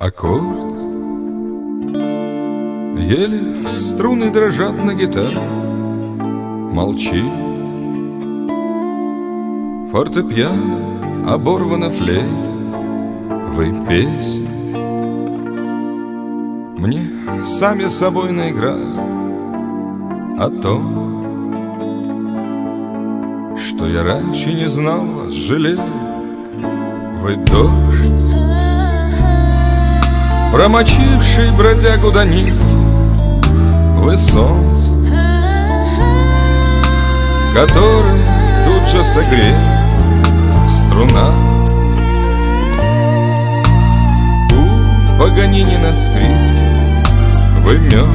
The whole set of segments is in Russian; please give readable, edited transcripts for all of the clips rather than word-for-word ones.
аккорд. Еле струны дрожат на гитаре, молчит фортепиано, оборвана флейта. Вы песни мне сами собой наиграли о том, что я раньше не знал вас, жалею. Вы дождь, промочивший бродягу до нитки. Вы солнце, которое тут же согреет струна. У Паганини на скрипке вы мед,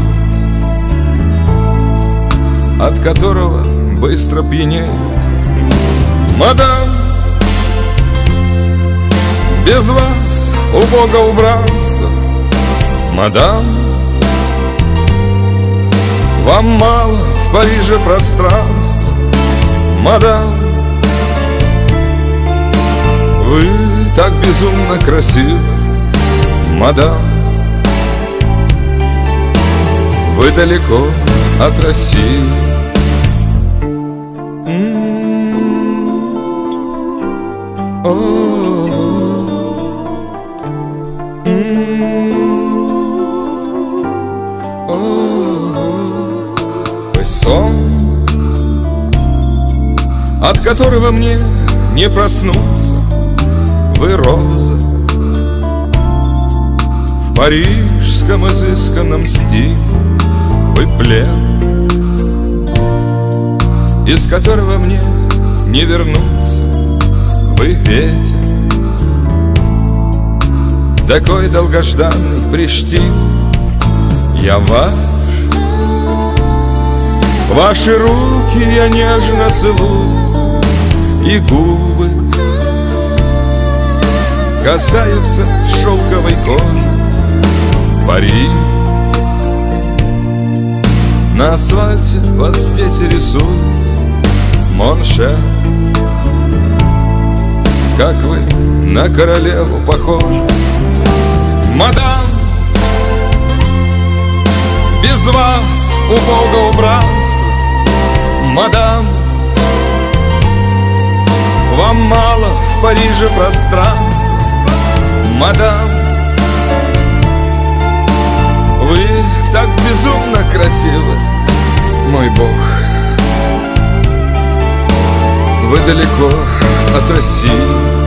от которого быстро пьянею. Мадам, без вас убого убранства. Мадам, вам мало в Париже пространства. Мадам, вы так безумно красивы. Мадам, вы далеко от России. Вы сон, от которого мне не проснуться. Вы роза в парижском изысканном стиле. Вы плен, из которого мне не вернуться. Вы ветер, такой долгожданный, приштин. Я ваш, ваши руки я нежно целую, и губы касаются шелковой кожи. Пари, на асфальте вас дети рисуют. Моншер, как вы на королеву похожи. Мадам, без вас убого убранства. Мадам, вам мало в Париже пространства. Мадам, вы так безумно красивы, мой Бог. Вы далеко от России.